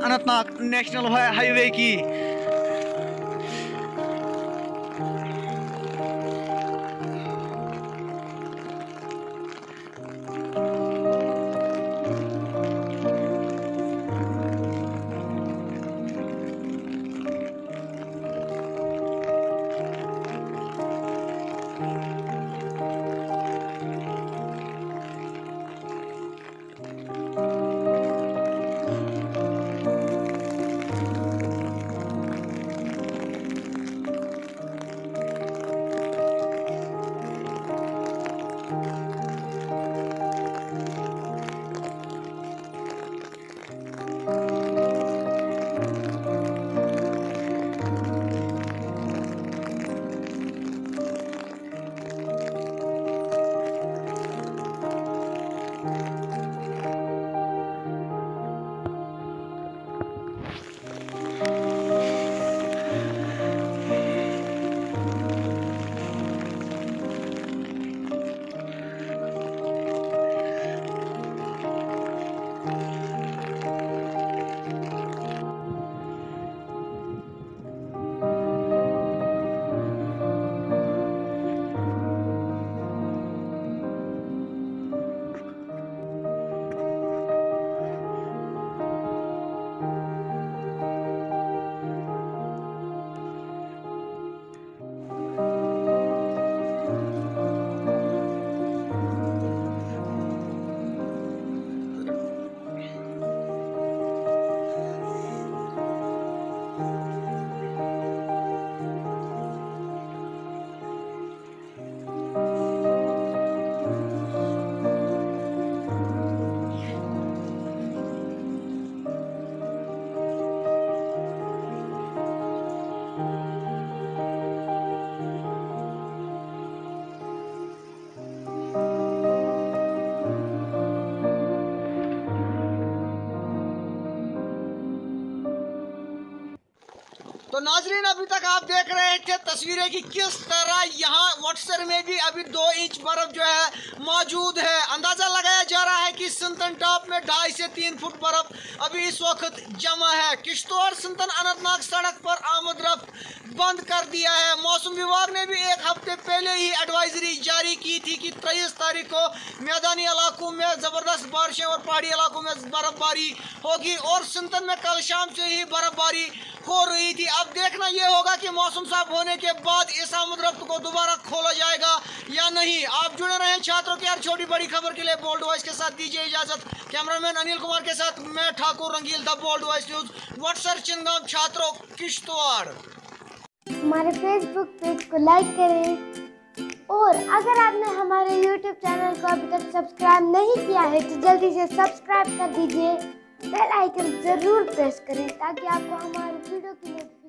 Anantnag national highway की। तो नाजरीन, अभी तक आप देख रहे थे तस्वीरें कि किस तरह यहाँ वाटसर में भी अभी 2 इंच बर्फ जो है मौजूद है। अंदाजा लगाया जा रहा है कि संतन टॉप में 2.5 से 3 फुट बर्फ अभी इस वक्त जमा है। किश्तवाड़ संतन अनंतनाग सड़क पर आमद रफ्त बंद कर दिया है। मौसम विभाग ने भी 1 हफ्ते पहले ही एडवाइजरी जारी की थी कि 23 तारीख को मैदानी इलाकों में जबरदस्त बारिशें और पहाड़ी इलाकों में बर्फबारी होगी और संतन में कल शाम से ही बर्फबारी हो रही थी। अब देखना यह होगा कि मौसम साफ होने के बाद इस आमद रफ्त को दोबारा खोला जाएगा या नहीं। आप जुड़े रहें छात्रों की हर छोटी बड़ी खबर के लिए बोल्ड वॉइस के साथ। दीजिए इजाजत। कैमरामैन अनिल कुमार के साथ मैं ठाकुर रंगील, द बोल्ड वॉइस न्यूज, वाटसर चिंगाम छात्रों किश्तवाड़। हमारे फेसबुक पेज को लाइक करें और अगर आपने हमारे यूट्यूब चैनल को अभी तक सब्सक्राइब नहीं किया है तो जल्दी से सब्सक्राइब कर दीजिए। बेल आइकन जरूर प्रेस करें ताकि आपको हमारे वीडियो की नोटिफिकेशन